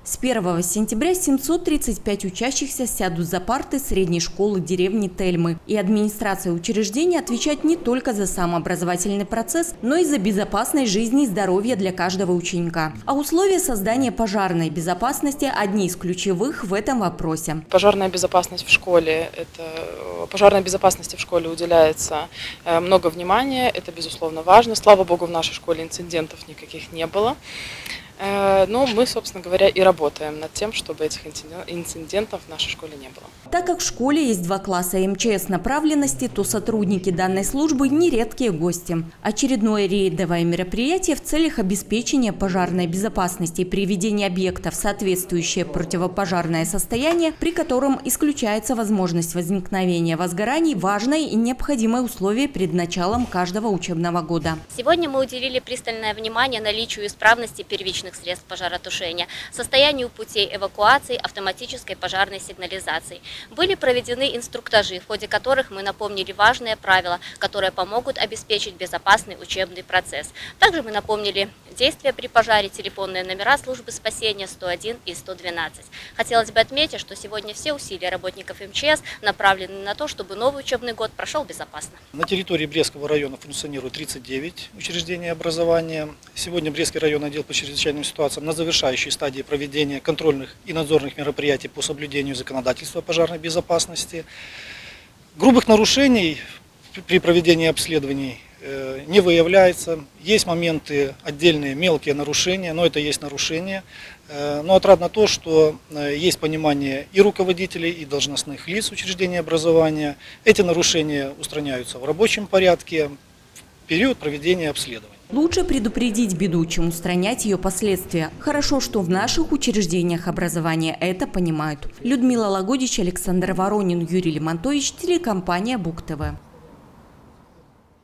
С 1 сентября 735 учащихся сядут за парты средней школы деревни Тельмы. И администрация учреждения отвечает не только за сам образовательный процесс, но и за безопасность жизни и здоровья для каждого ученика. А условия создания пожарной безопасности – одни из ключевых в этом вопросе. Пожарная безопасность в школе – пожарной безопасности в школе уделяется много внимания, это безусловно важно. Слава богу, в нашей школе инцидентов никаких не было. Но мы, собственно говоря, и работаем над тем, чтобы этих инцидентов в нашей школе не было. Так как в школе есть 2 класса МЧС направленности, то сотрудники данной службы нередкие гости. Очередное рейдовое мероприятие в целях обеспечения пожарной безопасности и приведения объекта в соответствующее противопожарное состояние, при котором исключается возможность возникновения возгораний, важное и необходимое условие перед началом каждого учебного года. Сегодня мы уделили пристальное внимание наличию исправности первичных средств пожаротушения, состоянию путей эвакуации, автоматической пожарной сигнализации. Были проведены инструктажи, в ходе которых мы напомнили важные правила, которые помогут обеспечить безопасный учебный процесс. Также мы напомнили действия при пожаре, телефонные номера службы спасения 101 и 112. Хотелось бы отметить, что сегодня все усилия работников МЧС направлены на то, чтобы новый учебный год прошел безопасно. На территории Брестского района функционирует 39 учреждений образования. Сегодня Брестский районный отдел по чрезвычайным ситуациям на завершающей стадии проведения контрольных и надзорных мероприятий по соблюдению законодательства пожарной безопасности. Грубых нарушений при проведении обследований не выявляется. Есть моменты отдельные мелкие нарушения, но это есть нарушения. Но отрадно то, что есть понимание и руководителей, и должностных лиц учреждений образования. Эти нарушения устраняются в рабочем порядке в период проведения обследований. Лучше предупредить беду, чем устранять ее последствия. Хорошо, что в наших учреждениях образования это понимают. Людмила Лагодич, Александр Воронин, Юрий Лимонтович, телекомпания Буг ТВ.